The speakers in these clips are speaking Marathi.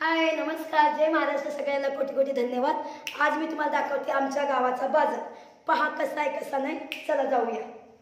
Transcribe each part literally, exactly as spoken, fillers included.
हाय नमस्कार, जय महाराष्ट्र. सगळ्यांना कोटी कोटी धन्यवाद. आज मी तुम्हाला दाखवते आमच्या गावाचा बाजार. पहा कसा आहे कसा नाही. चला जाऊया.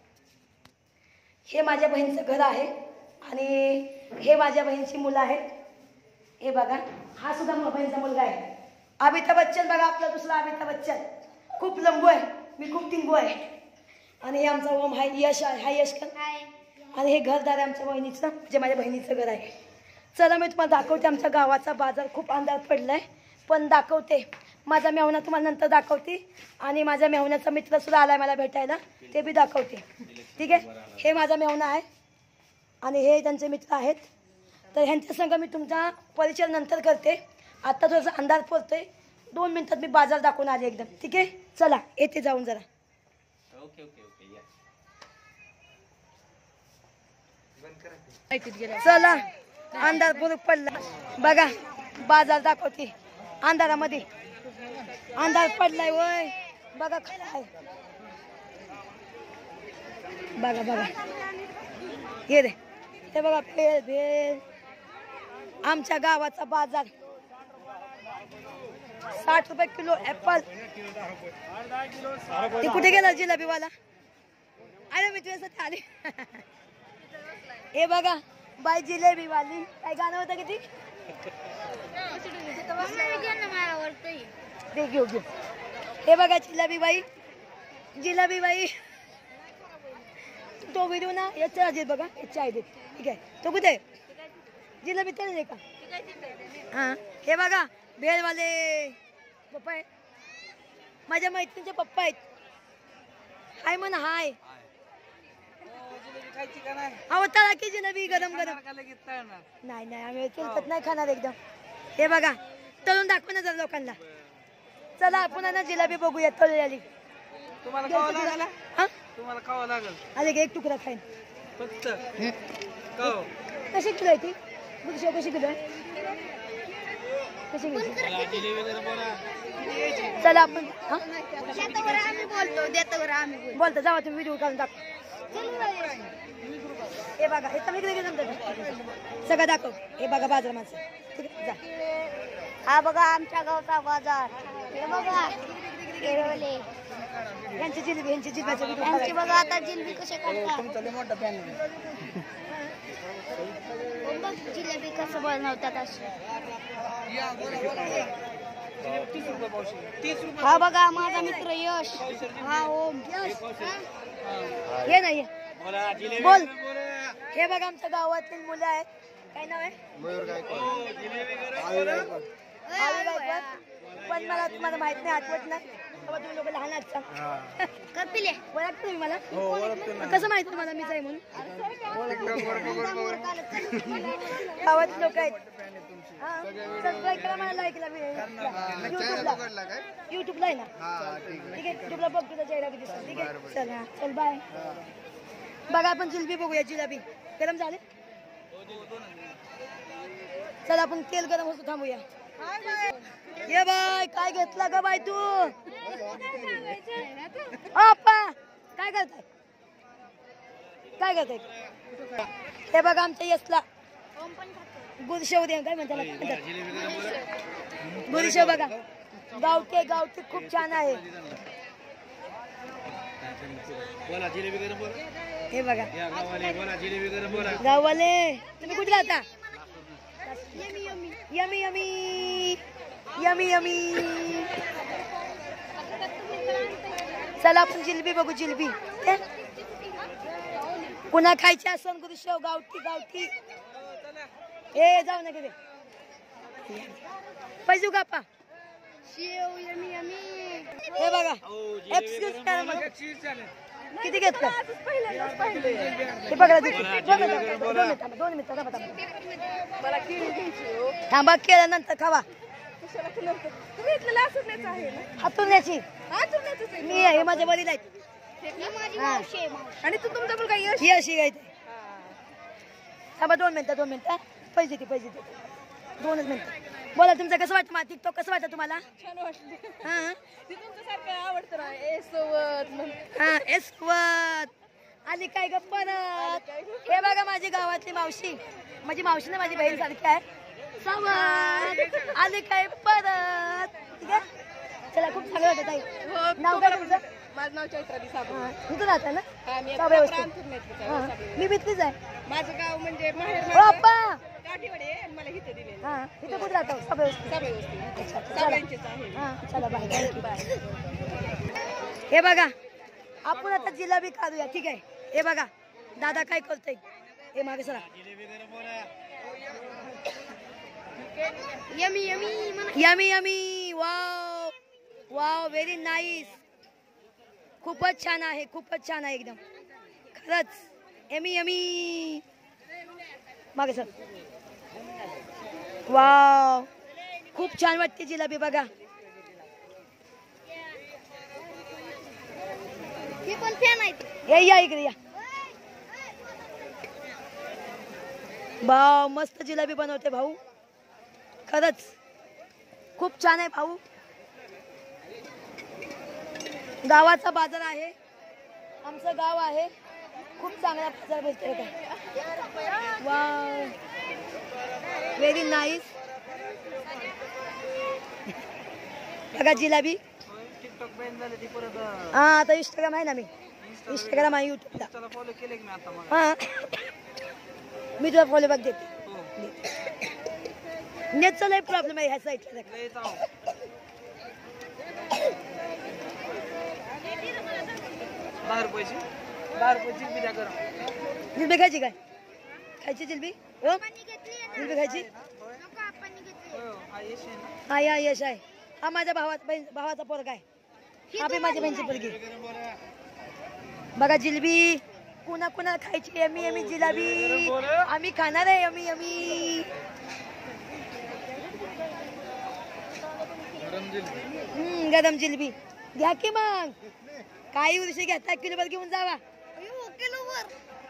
हे माझ्या बहिणीचं घर आहे आणि हे माझ्या बहिणीची मुलं आहेत. हे बघा, हा सुद्धा माझ्या बहिणीचा मुलगा आहे. अमिताभ बच्चन बघा, आपला दुसरा अमिताभ बच्चन. खूप लंबू आहे, मी खूप टिंगू आहे. आणि हे आमचा ओम हाय, यश आहे. हाय यश का? आणि हे घरदार आहे आमच्या बहिणीचं, जे माझ्या बहिणीचं घर आहे. चला मी तुम्हाला दाखवते आमच्या गावाचा बाजार. खूप अंधार पडलाय पण दाखवते. माझा मेहुणा तुम्हाला नंतर दाखवते आणि माझ्या मेहुण्याचा मित्र सुद्धा आलाय मला भेटायला, ते बी दाखवते. ठीक आहे. हे माझा मेहुणा आहे आणि हे त्यांचे मित्र आहेत. तर ह्यांच्या संग मी तुमचा परिचय नंतर करते. आता थोडासा अंधार पडतोय, दोन मिनिटात मी बाजार दाखवून आले एकदम. ठीक आहे. चला येते जाऊन जरा. ओके ओके ओके या चला, अंधार पूर्ण पडला बघा. बाजार दाखवते अंधारामध्ये. अंधार पडलाय वय बघा. काय बघा बघा हे रे, हे बघा भेळ भेळ. आमच्या गावाचा बाजार. साठ रुपये किलो ऍपल. ते कुठे गेला जिलेबीवाला? अरे मी तुझ्यासाठी आले. हे बघा बाई जिलेबी वाली. काय गाणं होतं किती? ते घेऊ घेऊ. हे बघा जिलेबी बाई, जिलेबी बाई. तो व्हिडिओ ना याच्या आधी बघा, याच्या आधी. ठीक आहे. तो कुठे जिलेबी तरी का? हा हे बघा भेळवाले पप्पा आहे. माझ्या मैत्रिणीचे पप्पा आहेत. हाय म्हण हाय. अहो तळा की जिलेबी गरम गरम. नाही नाही आम्ही तेलकट नाही खाणार एकदम. हे बघा तळून दाखव ना जरा लोकांना. चला आपण ना जिलेबी बघूया तळलेली. अरे एक तुकडा खाईन फक्त. कशी किलो आहे ती? कशी किलो आहे? कशी किलो? चला आपण बोलतो जावा. तुम्ही व्हिडिओ काढून दाखव. हे बघा हे सगळं दाखव. हे बघा बाजार माझं. ठीक आहे जा. हा बघा आमच्या गावचा बाजार. हे बघा यांची जिलेबी, यांची जिलेबी यांची बघा आता जिलेबी कसे करतात. जिलेबी कसं बनवतात असे. हा बघा माझा मित्र यश. हा ओम. हे नाही बोल. हे बघा आमच्या गावातील मुलं आहेत. काय नाव आहे? पण मला तुम्हाला माहित नाही, आठवत नाही. तुम्ही लोक लहान आहात. कपिले ओळखतो तुम्ही मला? कसं माहित तुम्हाला मीच आहे म्हणून? गावातील लोक आहेत. सबस्क्राईब करा, मला लाईक करा. युट्यूबला आहे ना? ठीक आहे. युट्यूबला बघ तुझा चेहरा किती दिसतो. ठीक आहे. चला चल बाय. बघा आपण जिलेबी बघूया. जिलेबी गरम झाले. चला आपण तेल गरम होतो थांबूया. ये बाय काय घेतला का बाय तू? अप्पा काय करताय? काय करताय? हे बघा आमच्या यशला गुरशेव दे. काय म्हणतात गुरशेव? बघा गावठी गावठी खूप छान आहे. हे बघा गाववाले. तुम्ही कुठे राहता? Yummy yummy yummy yummy. चला आपण जिलेबी बघू. जिलेबी पुन्हा खायची असं गुरुशेव गावठी गावठी. हे जाऊ नका ते पैसे का पा. Sev yummy yummy. हे बघा एक्सक्यूज करा मला. किती घेतलं ते बघा. दोन मिनिटं थांबा. केल्यानंतर खावा. हातुरण्याची मी हे माझ्या वडील आहेत. आणि तू तुमचा मुलगा यश. ही अशी काय थांबा. दोन मिनिटं दोन मिनिटं पैसे दे पैसे दे. दोनच मिनिटं. बोला तुमचं कसं वाटतं? मला टिकटॉक कसं वाटतं तुम्हाला? छान वाटते. हा तुमच्यासारखं आवडतं ना. एसवत हा एसवत आली काय गप्पा. हे बघा माझी गावातली मावशी. माझी मावशी ना माझी बहीण सारखी आहे. सवत आले काय परत ठीक आहे. चला खूप चांगलं वाटत आहे. नाव काय तुमचं? माझं नाव चैत्राली साबू. इथं राहता ना? हा, मी का व्यवस्थित? रामपूरनेतलीच आहे, हा. वसाडी. मी बितलीच आहे. माझं गाव म्हणजे माहेर हो माझं अप्पा. गाठीवाडी आहे आणि मला इथे दिले हा इथं कुठं राहतो? का व्यवस्थित? सगळे वस्ती अच्छा, चला. सगळ्यांचेच आहे. हा चला बाय. थँक्यू. हे बघा आपण आता जिलेबी काढूया ठीक आहे. हे बघा दादा काय करतोय. हे मागे सरा. यमी यमी म्हणा. Yummy yummy. Wow wow very nice. खूपच छान आहे. खूपच छान आहे एकदम खरंच. Yummy yummy. मागे सर. वाव खूप छान वाटते जिलेबी बघा. ही पण फॅन आहे ती. हे या इकडे या. भाऊ मस्त जिलेबी बनवते भाऊ खरंच खूप छान आहे भाऊ. गावाचा बाजार आहे. आमचं गाव आहे. खूप चांगला बाजार भेटते काय. Wow very nice. बघा जिलेबी. हा आता इंस्टाग्राम आहे ना. मी इंस्टाग्राम आहे युट्यूबला. फॉलो केले की मी आता मग. हा मी तुला फॉलो बॅक देते. नेटचा लय प्रॉब्लेम आहे ह्या साईडला. दहा रुपयाची दहा रुपयाची जिलबी द्या गरम. जिलबी खायची काय? खायची जिलबी? हो जिलबी खायची. हा यश आहे ना. हा या यश आहे. हा माझ्या भावाचा बहीण भावाचा पोरगा आहे. हा बी माझ्या बहिणीची पोरगी. बघा जिलबी कुणा कुणा खायची. यमी यमी जिलेबी आम्ही खाणार आहे. Yummy yummy. हम्म गरम जिलबी घ्या की मग. काही वर्ष घेता किलोभर घेऊन जावा. किलोवर.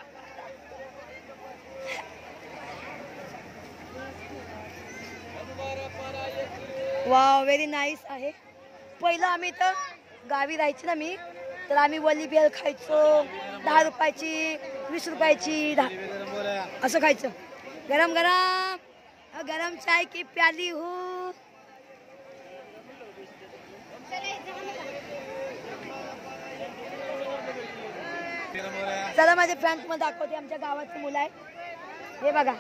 वाव व्हेरी नाईस आहे. पहिलं आम्ही तर गावी राहायची ना मी तर आम्ही वली बेल खायचो. दहा रुपयाची वीस रुपयाची दहा असं खायचं. गरम गरम गरम चाय की प्याली हो. चला माझे फॅन तुम्हाला दाखवते. आमच्या गावाची मुलं आहेत. हे बघा.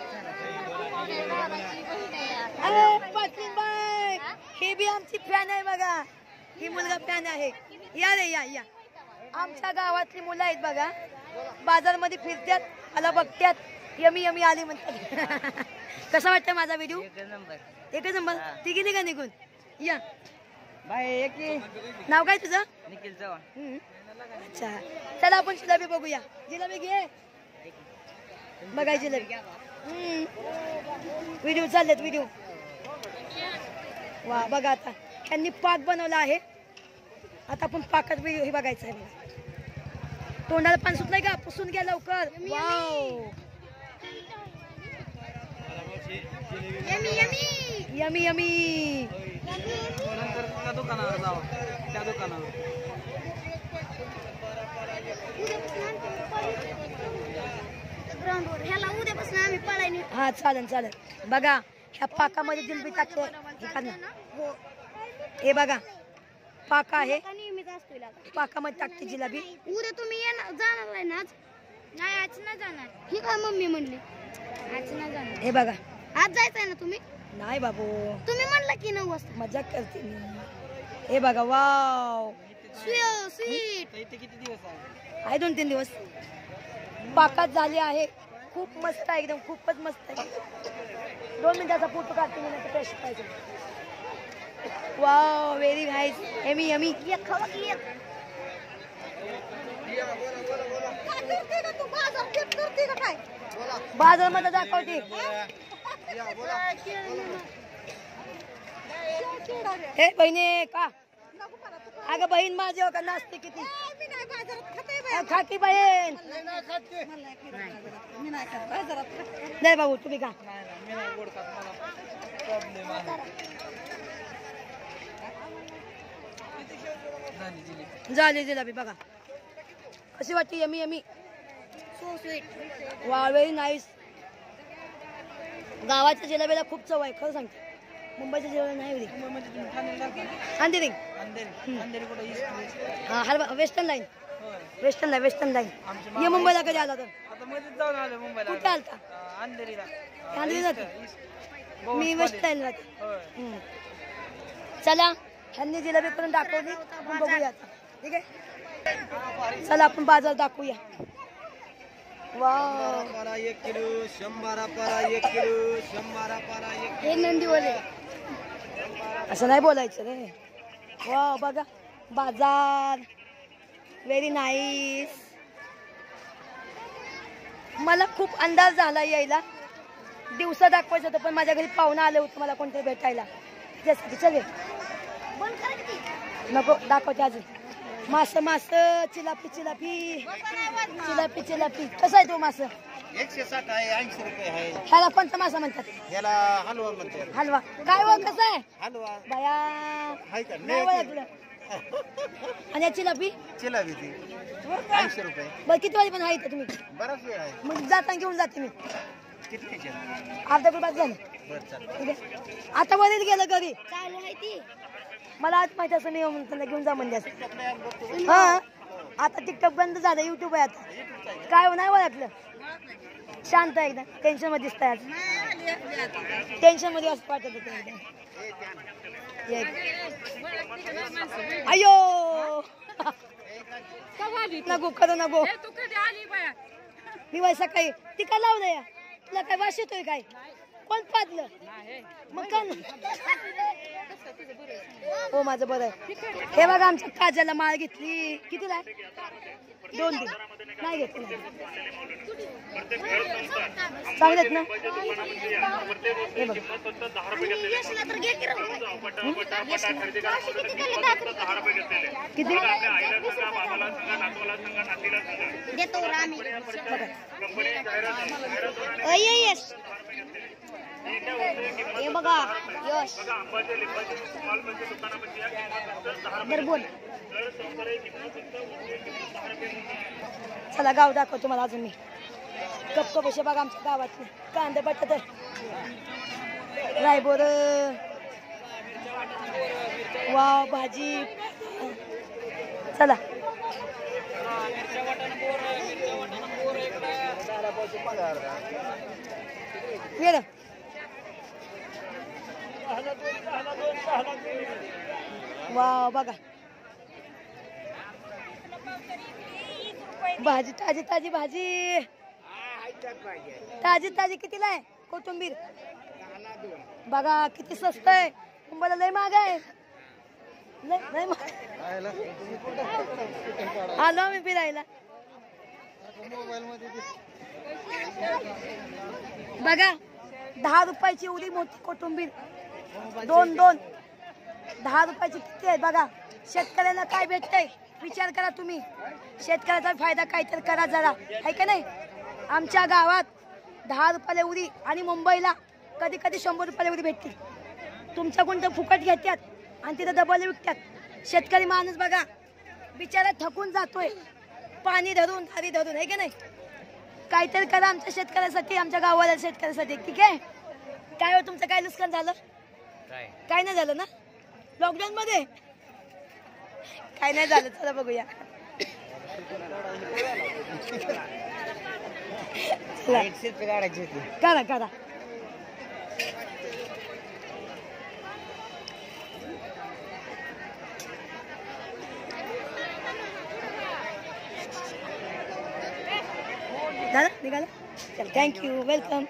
अरे पाटीलबाई ही बी आमची फॅन आहे बघा. ही मुलगा फॅन आहे. या रे या या. आमच्या गावातली मुलं आहेत बघा. बाजारमध्ये फिरतात मला बघतात. यमी यमी आली म्हणतात. कसा वाटतं माझा व्हिडिओ? एकच नंबर. तिघी निघा निघून या. बाय नाव काय तुझं? निखिल चव्हाण. अच्छा चला आपण जिलेबी बघूया. जिलेबी घे बघाय जिलेबी. व्हिडिओ चाललेत व्हिडिओ. वा बघा आता यांनी पाक बनवला आहे. आता आपण पाकात व्हिडिओ हे बघायचं आहे. तोंडाला पान सुटलंय का? पुसून घ्या लवकर. Wow yummy yummy. Yummy yummy. नंतर त्या दुकानावर जावा. त्या दुकानावर ग्राउंडवर ह्याला उद्यापासून आम्ही पळायनी. हा चालेल चालेल. बघा ह्या पाकामध्ये जिलबी टाकते. हो हे बघा पाक आहे. नेहमीच असतो इलाका. पाकामध्ये टाकते जिलेबी. उद्या तुम्ही येणार जाणार आहे ना आज? नाही आज नाही जाणार. ही काय मम्मी म्हणली आज नाही जाणार. हे बघा आज जायचंय ना तुम्ही? नाही बाबू तुम्ही म्हणला की नऊ वाजता. मजाक करते मी. हे बघा वाव स्वीट. इथे किती दिवस आहे? आहे दोन तीन दिवस. पाकात झाले आहे. खूप मस्त आहे एकदम. खूपच मस्त आहे. दोन मिनिटाचा फोटो काढते मी नाही टेस्ट पाहिजे. Wow very nice. Yummy yummy. एक खावा की एक. तू बाजार खेप करते का काय? बाजार मध्ये दाखवते. हे बहिणी का? अगं बहीण माझी हो का नाचते किती. खा की बहीण. नाही बाबू तुम्ही का? झाली जिलेबी बघा कशी वाटते. Yummy yummy. So sweet. वा व्हेरी नाईस. गावाच्या जिलेबीला खूप चव आहे खरं सांगते. मुंबईचं जेवण नाही एवढी मुंबई म्हणजे तुम्ही ठाण्याला जाता ना? अंधेरी अंधेरी अंधेरी कुठं ईस्ट हा हलवा वेस्टर्न लाईन होय वेस्टर्न लाईन वेस्टर्न लाईन आमचे ये मामा मुंबईला कधी आला तर आता मध्येच जाऊन आलो मुंबईला कुठे आलता अं, अंधेरीला अं, अंधेरीला ईस्ट- जातो? ईस्ट. मी गोवा वेस्ट कॉलेज. लाईन राहते होय हम्म. चला ह्यांनी जिलेबी करून दाखवली आपण बघूया आता. ठीक आहे चला आपण बाजार दाखवूया वाव पारा एक किलो शंभरा पारा एक किलो शंभरा पारा एक हे नंदीवाले असं नाही बोलायचं रे वाव बघा बाजार व्हेरी नाईस मला खूप अंदाज झाला यायला दिवसा दाखवायचं होतं पण माझ्या घरी पाहुणं आलं होतं मला कोणतरी भेटायला त्यासाठी चले नको दाखवते अजून मास मास चिलापी चिलापी चिलापी चिलापी कसं आहे तो मास एकशे साठ आहे ऐंशी रुपये आहे ह्याला कोणता मासा म्हणतात याला हलवा म्हणते हलवा काय व कसं आहे हलवा बाया आहे का नाही ओळखलं आणि या चिलापी चिलावी ती ऐंशी रुपये बरं किती वाजे पण आहे इथं तुम्ही बराच वेळ आहे मग जाताना घेऊन जाते मी किती घ्यायचे? अर्धा रुपयात झालं बरं चालेल ठीक आहे आता वरील गेलं घरी चालू आहे ती मला आज माहिती असं मी येऊन त्यांना घेऊन जा म्हणजे असं हा आता टिकटॉक बंद झालं युट्यूब आहे आता काय हो नाही ओळखलं शांत आहे एकदम टेन्शन मध्ये दिसतंय आज टेन्शन मध्ये असं वाटत होतं एकदम ये. अयो नको करू नको मी वय सकाळी ती का लावलं या तुला काय वास येतोय काय कोण पाजलं मग का हो माझं बरं आहे हे बघा आमच्या काजाला माळ घेतली कितीला आहे दोन दिन नाही घेतली चांगलेत ना हे बघ किती देतो आम्ही बघा अय यश हे बघा यश बरं बोल चला गाव दाखव तुम्हाला अजून मी कप कप असे बघा आमच्या गावातले कांदे बटाट रायबोर वाव भाजी चला ये रे. वाव बघा भाजी ताजी ताजी भाजी ताजी ताजी कितीला आहे कोथिंबीर बघा किती स्वस्त आहे मुंबईला लय महाग आहे लय लय महाग आलो मी फिरायला बघा दहा रुपयाची एवढी मोठी कोथिंबीर दोन दोन दहा रुपयाची किती आहे बघा शेतकऱ्यांना काय भेटतंय विचार करा तुम्ही शेतकऱ्याचा फायदा काहीतरी करा जरा आहे का नाही आमच्या गावात दहा रुपयाला एवढी आणि मुंबईला कधी कधी शंभर रुपयाला एवढी भेटते तुमच्या कोणतं फुकट घेतात आणि तिथं डबल विकतात शेतकरी माणूस बघा बिचारा थकून जातोय पाणी धरून थारी धरून आहे का नाही काहीतरी करा आमच्या शेतकऱ्यासाठी आमच्या गावाला शेतकऱ्यासाठी ठीक आहे काय हो तुमचं काय नुकसान झालं काय नाही झालं ना लॉकडाऊन मध्ये काय नाही झालं चला बघूया करा करा झालं निघालं चल थँक्यू वेलकम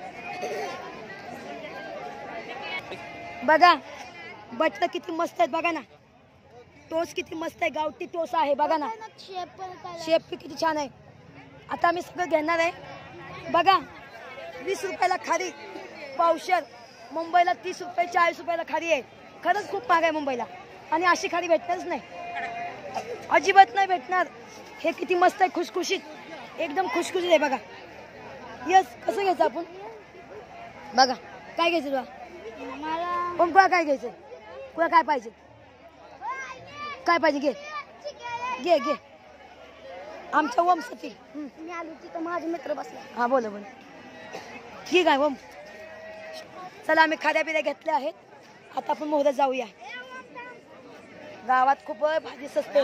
बघा बटर किती मस्त आहेत बघा ना टोस किती मस्त आहे गावठी टोस आहे बघा ना शेप किती छान आहे आता आम्ही सगळं घेणार आहे बघा वीस रुपयाला खारी पावशर मुंबईला तीस रुपये चाळीस रुपयाला खारी आहे खरंच खूप महाग आहे मुंबईला आणि अशी खारी भेटणारच नाही अजिबात नाही भेटणार हे किती मस्त आहे खुशखुशीत एकदम खुशखुशीत आहे बघा यस कसं घ्यायचं आपण बघा काय घ्यायचं तुला पण कुणा काय घ्यायचं कुणा काय पाहिजे काय पाहिजे घे घे घे आमच्या वमसाठी मी आलो तिथं माझे मित्र बसले हा बोला बोला ठीक आहे वम चला आम्ही खाद्या पिद्या घेतल्या आहेत आता आपण मोहऱ्यात जाऊया. गावात खूप भाजी सस्ते.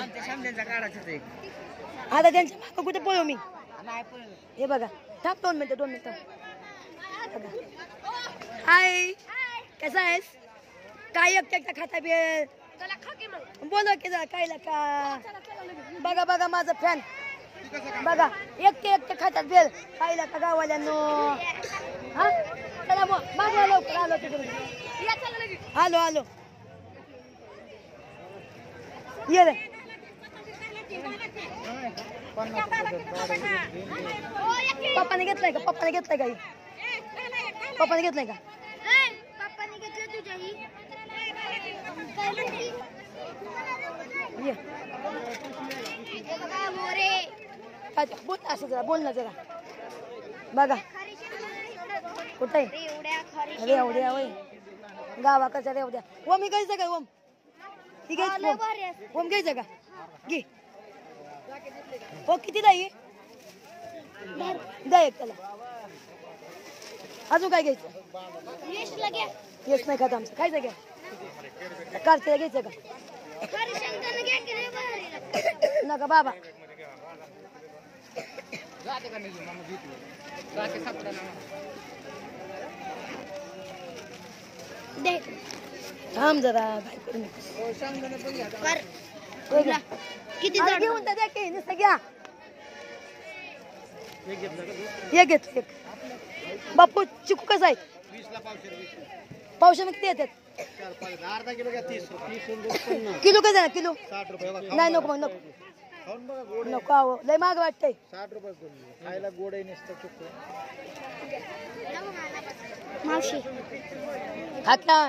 आता त्यांच्या मागं कुठे पळू मी. हे बघा थांब दोन मिनिटं दोन मिनिटं. हाय कसा आहेस? काय एकट्या एकट्या खाता बेल बोलो की जरा काय का. बघा बघा माझं फॅन बघा एकटे एकटे खातात बेल खायला का गावाल्यांनो. हा चला मग मागवा लवकर आलो तिकडून. आलो आलो ये रे. पप्पाने घेतलाय का पप्पाने घेतलाय का पप्पाने घेतलाय का पप्पाने घेतलं तुझ्याही ये मोरे काय ते? बोल असं जरा बोल ना जरा. बघा कुठे अरे एवढ्या वय गावाकडच्या एवढ्या. ओम ही घ्यायचं का ओम ही घ्यायचं ओम घ्यायचं का घे. हो किती नाही द्या एक त्याला. अजून काय घ्यायचं यशला घ्या येस नाही खात आमचं खायचं घ्या. कार्तिकला घ्यायचं का हरिशंकरला घ्या की रे बहिणीला. नका बाबा दे थांब जरा काय करू नकोस. कर होय का? किती अरे जड घेऊन तर द्या की नुसतं घ्या. एक घेतो एक. बापू चिकू कसं आहे पावशे किती येतात अर्धा किलो घ्या तीस तीस किलो कसं आहे किलो साठ रुपये बघा. नाही नको मग नको खाऊन बघा गोड नको आहो लय महाग वाटतंय. साठ रुपये खायला गोड आहे नसतं चुकतो. मावशी हा का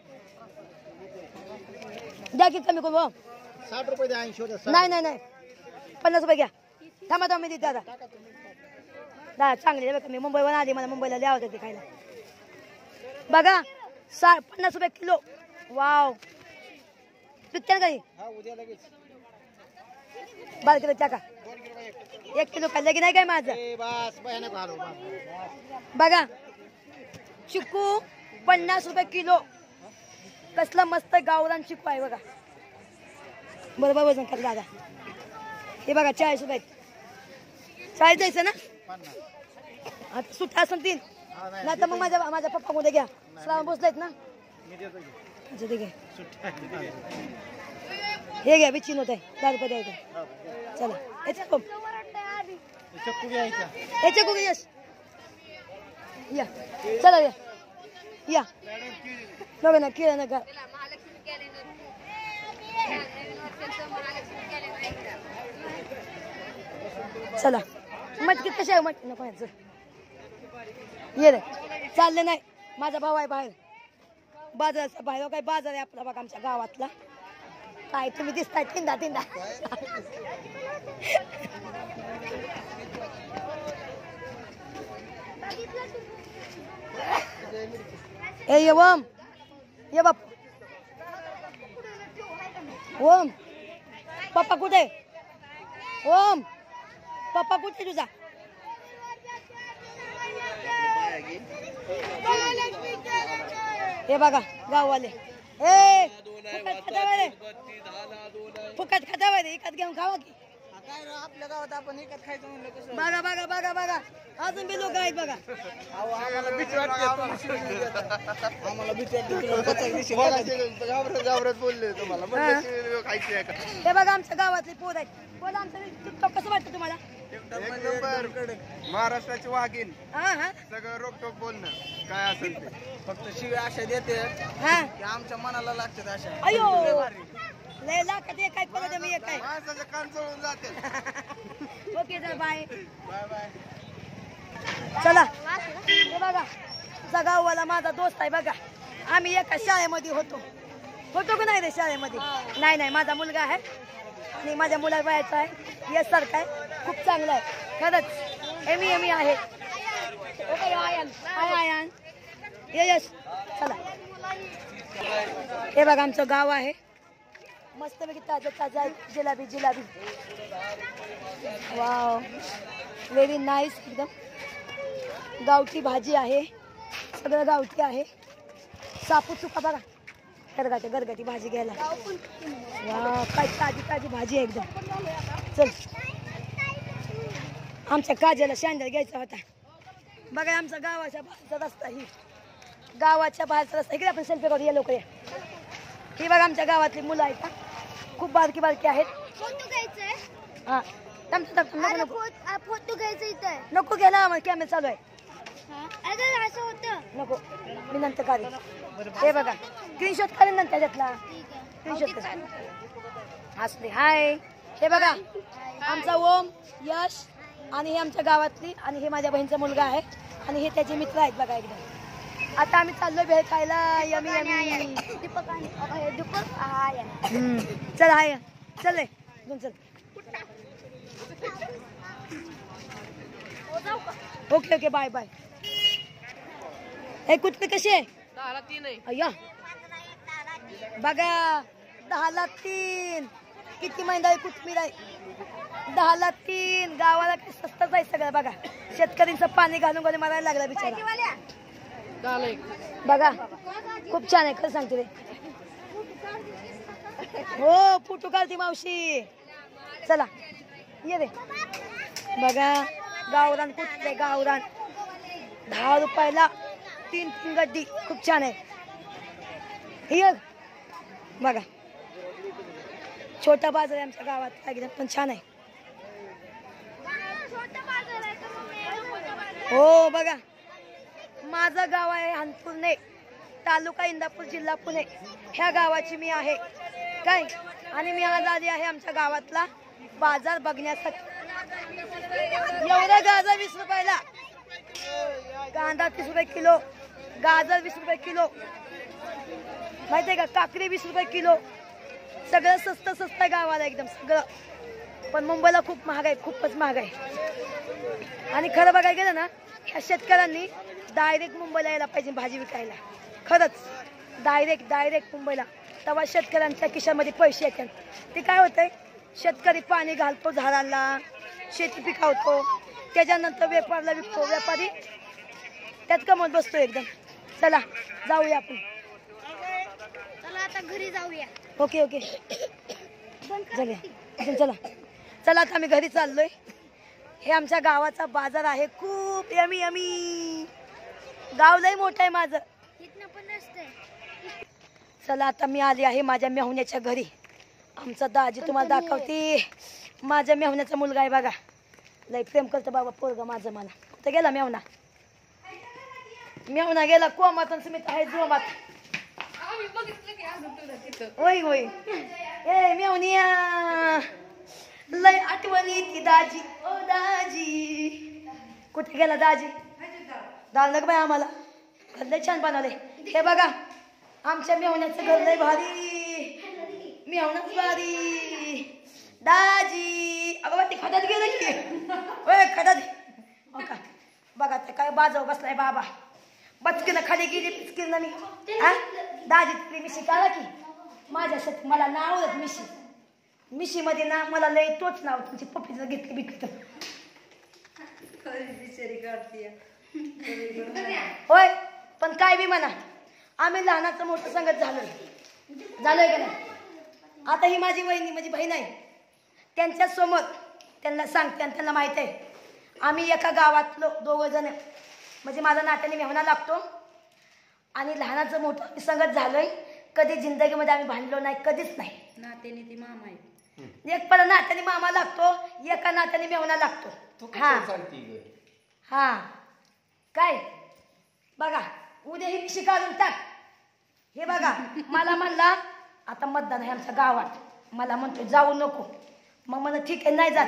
द्या की कमी करू. साठ रुपये द्या ऐंशी होत्या. नाही नाही नाही पन्नास रुपये घ्या. थांबा थांबा मी देते दादा दादा चांगली बघा मी मुंबईवर आली मला मुंबईला द्यावं होतं ते खायला. बघा सा पन्नास रुपये किलो. वाव पित्त्या काही हा उद्या लगेच बारा किलो टाका. दोन किलो का एक. एक किलो खाल्लं की नाही काय माझं. ए बस भयानक आलो बस. बघा चिकू पन्नास रुपये किलो. कसलं मस्त गावरान चिकू आहे बघा. बरोबर वजन कर दादा. हे बघा चाळीस रुपये चाळीस द्यायचं ना पन्नास. आता सुट्टा असेल तीन हा नाही नाही तर मग माझ्या माझ्या पप्पा मध्ये घ्या. श्रावण बसलेत ना मी देतो की. अच्छा ठीक आहे. सुट्टी आहे. हे घ्या बिचिन होत आहे दहा रुपये द्यायचं. चला याच्या कोम चक्कू घ्यायचा. याच्या कोम यश या चला या या बघा ना किळा नका. चला मटकी कशा आहे मटकी नको याचं. ये रे चालले नाही माझा भाऊ आहे बाहेर बाजाराचा बाहेर काय बाजार आहे आपला बघा आमच्या गावातला. काय तुम्ही दिसताय तिंदा तिंदा. ए ये ओम ये बाप ओम पप्पा कुठे ओम पप्पा कुठे तुझा. हे बघा गाववाले ए फुकट खाता रे फुकट खाता रे एकात घेऊन खावा की. काय रे आपल्या गावात आपण एकच खायचं म्हणलं कसं. बघा बघा बघा बघा अजून बी लोक आहेत बघा. आम्हाला भीती वाटते आम्हाला भीती वाटते घाबरत घाबरत बोलले तुम्हाला म्हणजे खायची आहे का. हे बघा आमच्या गावातले पोर आहेत. पोर आमचं टिकटॉक कसं वाटतं तुम्हाला. महाराष्ट्राची वाघीण हा हा सगळं रोकटोक बोलणं काय असेल ते फक्त शिव्या अशा देते हा की आमच्या मनाला लागतात अशा. अयो लय लाखात एक काय परत मी एक काय. माणसाचं कान चोळून जाते. Okay sir bye bye bye. चला हे बघा तुझा गाववाला माझा दोस्त आहे बघा. आम्ही एका शाळेमध्ये होतो होतो का नाही रे शाळेमध्ये. नाही नाही माझा मुलगा आहे आणि माझ्या मुला वयाचा आहे यश सारखा आहे खूप चांगला आहे खरंच एमी एमी आहे. ओके आयन हाय आयन ये यश चला. हे बघा आमचं गाव आहे मस्तपैकी ताजं ताजं आहे. Jalebi jalebi wow very nice एकदम गावठी भाजी आहे सगळं गावठी आहे. सापूत चुका बघा गरगाटी गरगाटी भाजी घ्यायला. वा काय ताजी ताजी भाजी आहे एकदम. चल आमच्या काजेला शँडल घ्यायचा होता. बघा आमचा गावाच्या बाहेरचा रस्ता ही गावाच्या बाहेरचा रस्ता इकडे आपण सेल्फी करू. या लोक या. ही बघा आमच्या गावातली मुलं आहेत का खूप बारकी बारकी आहेत. फोटो घ्यायचंय. हा थांब थांब थांब. नको नको फोटो घ्यायचं इथं. नको घ्या ना कॅमेरा चालू आहे. अगं असं होतं. नको मी नंतर काढेन. हे बघा स्क्रीनशॉट काढेन नंतर त्याच्यातला. ठीक आहे. स्क्रीनशॉट कर. असले हाय. हे बघा आमचा ओम यश आणि हे आमच्या गावातली आणि हे माझ्या बहिणीचा मुलगा आहे आणि हे त्याचे मित्र आहेत बघा एकदम. आता आम्ही चाललो भेळ खायला. Yummy yummy. दीपक आणि दीपक हाय. चल हाय चल रे घेऊन चल. Okay okay bye bye. हे कुठले कसे आहे? अय्या बघा दहाला तीन. किती महिना आहे कोथमीर आहे. दहाला तीन. गावाला काही स्वस्तच आहे सगळं. बघा शेतकऱ्यांचं पाणी घालून घालून मारायला लागला बिचारा. बघा खूप छान आहे खरं सांगते रे. हो फोटो काढते मावशी. चला ये रे. बघा गावरान कुठले गावरान दहा रुपयाला तीन तीन गड्डी. खूप छान आहे. हे बघा छोटा बाजार आहे आमच्या गावात एकदम पण छान आहे. हो बघा माझं गाव आहे हनपुर्णे तालुका इंदापूर जिल्हा पुणे. ह्या गावाची मी आहे काय आणि मी आज आली आहे आमच्या गावातला बाजार बघण्यासाठी. एवढा गाजर वीस रुपयाला. कांदा तीस रुपये किलो. गाजर वीस रुपये किलो. माहिती आहे का काकडी वीस रुपये किलो. सगळं स्वस्त स्वस्त आहे गावाला एकदम सगळं. पण मुंबईला खूप महाग आहे खूपच महाग आहे. आणि खरं बघायला गेलं ना ह्या शेतकऱ्यांनी डायरेक्ट मुंबईला यायला पाहिजे भाजी विकायला. खरंच डायरेक्ट डायरेक्ट मुंबईला. तेव्हा शेतकऱ्यांच्या खिशामध्ये पैसे येतात. ते काय होतंय शेतकरी पाणी घालतो झाडांना शेती पिकावतो त्याच्यानंतर व्यापारला विकतो. व्यापारी त्यात कमवत बसतो एकदम. चला जाऊया आपण. चला आता घरी जाऊया. ओके ओके चला चला चला आता आम्ही घरी चाललोय. हे आमच्या गावाचा बाजार आहे. खूप यमी यमी. गाव लय मोठं आहे माझं. इथनं पण रस्ते. चला आता मी आली आहे माझ्या मेहुण्याच्या घरी. आमचा दाजी तुम्हाला दाखवते. माझ्या मेहुण्याचा मुलगा आहे बघा. लय प्रेम करतो बाबा पोरगा माझं मला. तर गेला मेहुणा. मेहुणा गेला कोमात आणि स्मित आहे जोमात. होय होय. ए मेहुनिया लय आठवणी ती दाजी. ओ दाजी कुठे गेला दाजी. दाल नग बाय आम्हाला. घर लय छान बनवले. हे बघा आमच्या मेहुण्याचं घर लय भारी. मेहुणाच भारी. दाजी अगं ते खड्यात गेलं की. होय खड्यात. बघा ते काय बाजव बसलाय बाबा. बचकीनं खाली गेली पिचकीनं मी. हा दाजी तरी मिशी काढा की माझ्यासाठी. मला नाव आवडत मिशी. मिशी मध्ये ना मला लय तोच नाव तुमची पप्पीचं घेतली बिकत. होय पण काय बी म्हणा आम्ही लहानाचं मोठं संगत झालोय. झालोय का नाही. आता ही माझी वहिनी माझी बहीण आहे. त्यांच्या समोर त्यांना सांगते आणि त्यांना माहित आहे आम्ही एका गावातलो दोघं जण म्हणजे माझा नात्याने मेहुणा लागतो आणि लहानाचं मोठं संगत झालोय. कधी जिंदगीमध्ये आम्ही भांडलो नाही कधीच नाही. नात्याने ती मामा आहे. एक पण नात्याने मामा लागतो एका नात्याने मेहुणा लागतो. हा हा काय बघा उद्या ही पिशी काढून टाक. हे बघा मला म्हणला आता मतदान आहे आमच्या गावात. मला म्हणतो जाऊ नको. मग मला ठीक आहे नाही जात.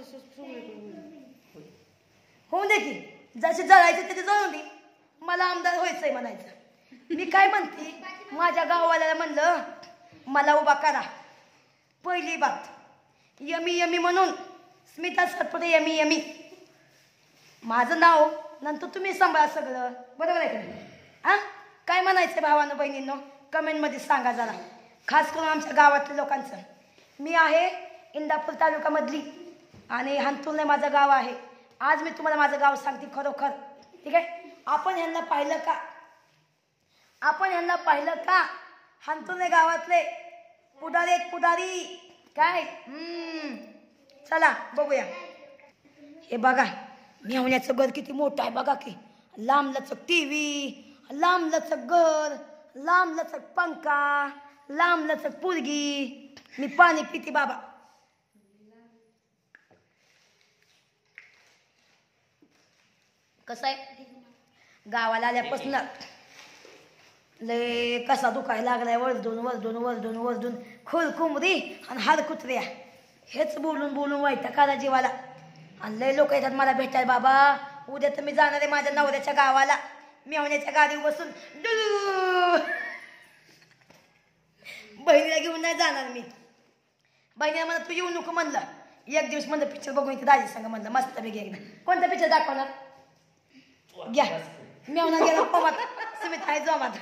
होऊन दे की जसे जळायचे त्याचे जळून दे. मला आमदार व्हायचंय म्हणायचं. मी काय म्हणते माझ्या गाववाल्याला म्हणलं मला उभा करा. पहिली बात यमी यमी म्हणून स्मिता सातपुते यमी यमी माझं नाव नंतर तुम्ही सांभाळा सगळं. बरोबर आहे का नाही. हा काय म्हणायचं भावानं बहिणींनो कमेंटमध्ये सांगा जरा. खास करून आमच्या गावातल्या लोकांचं. मी आहे इंदापूर तालुक्यामधली आणि हंतुर्णे माझं गाव आहे. आज मी तुम्हाला माझं गाव सांगते खरोखर. ठीक आहे. आपण ह्यांना पाहिलं का. आपण ह्यांना पाहिलं का हानतुले गावातले पुढारी आहेत, पुढारी काय हम्म चला बघूया. हे बघा मेवण्याचं घर किती मोठं आहे बघा की. लांब लचक टीव्ही, लांब लचक घर, लांब लचक पंखा, लांब लचक पुरगी. मी पाणी पिते बाबा. कसं आहे गावाला आल्यापासून लय कसा दुखायला लागलाय. वरदून वरदून वरदून वरदून खोल कुमरी आणि हाड कुत्र्या हेच बोलून बोलून वाईट काला जीवाला. आणि लय लोक येतात मला भेटायला बाबा. उद्या तर मी जाणार आहे माझ्या नवऱ्याच्या गावाला. मेवण्याच्या गाडीवर बसून बहिणीला घेऊन नाही जाणार मी. बहिणीला मला तू येऊ नको म्हणलं. एक दिवस म्हणलं पिक्चर बघून इथे दाजी संग म्हणलं मस्त पैकी एकदा. कोणता पिक्चर दाखवणार घ्या. मेवना गेला पवात सुमित आहे जोमात.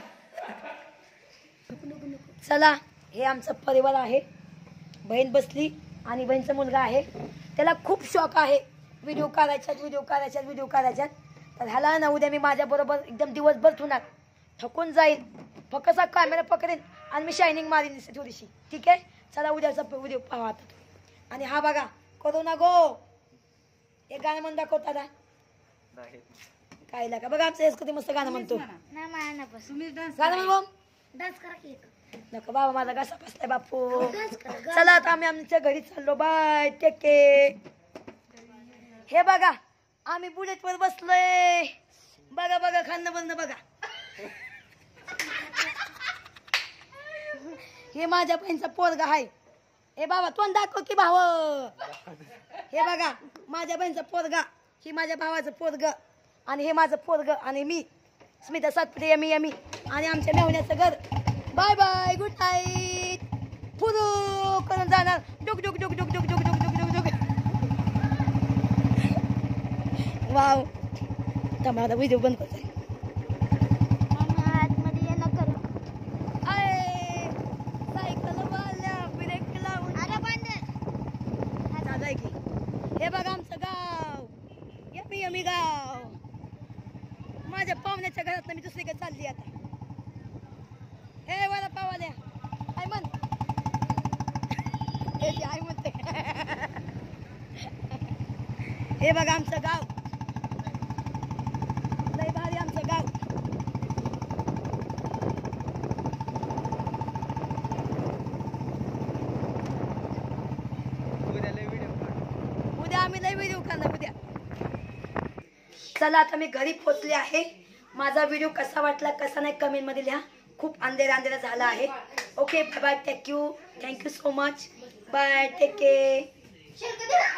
चला हे आमचा परिवार आहे. बहीण बसली आणि बहीणचा मुलगा आहे. त्याला खूप शौक आहे व्हिडिओ काढायच्यात व्हिडिओ काढायच्यात व्हिडिओ काढायच्यात. तर ह्याला ना उद्या मी माझ्याबरोबर एकदम दिवसभर ठेवणार. थकून जाईल फक्त असा कॅमेरा पकडेन आणि मी शायनिंग मारीन थोडीशी. ठीक आहे चला उद्याचा व्हिडिओ पाहा. आणि हा बघा करू ना गो एक गाणं म्हणून दाखवता ना काय लागा बघा. आमचं हेच कधी मस्त गाणं म्हणतो. नाही मला नाही बस. गाणं म्हण डान्स करा की एक. नको बाबा माझा घसा बसलाय बापू. चला आता आम्ही आमच्या घरी चाललो. Bye take care. हे बघा आम्ही बुलेटवर बसलोय. बघा बघा खाणं बंद बघा. हे माझ्या बहिणीचा पोरगा आहे. हे बाबा तोंड दाखव की भाव. हे बघा माझ्या बहिणीचा पोरगा, ही माझ्या भावाचं पोरग आणि हे माझं पोरग आणि मी स्मिता सातपुते यमी यमी आणि आमच्या मेवण्याचं घर. Bye bye good night. फुरू करून जाणार. डुक डुक डुक डुक डुक डुक डुक डुक डुक डुक. वाव मला व्हिडिओ बंद करतोय. आतमध्ये ये न करू. आय सायकल वाल्या ब्रेक लावून अरे बंद. चालाय की. हे बघा आमचं गाव यमी यमी गाव. माझ्या पाहुण्याच्या घरात मी दुसरीकडे चालली आता. हे वाला पावाल्या काय म्हण आई म्हणते. हे बघा आमचं गाव लय भारी आमचं गाव. उद्या आम्ही लय व्हिडिओ करणार उद्या. चला आता मी घरी पोचले आहे. माझा व्हिडिओ कसा वाटला कसा नाही कमेंट मध्ये लिहा. खूप अंधेरा अंधेरा झाला आहे. Okay bye bye. Thank you thank you so much. Bye take care.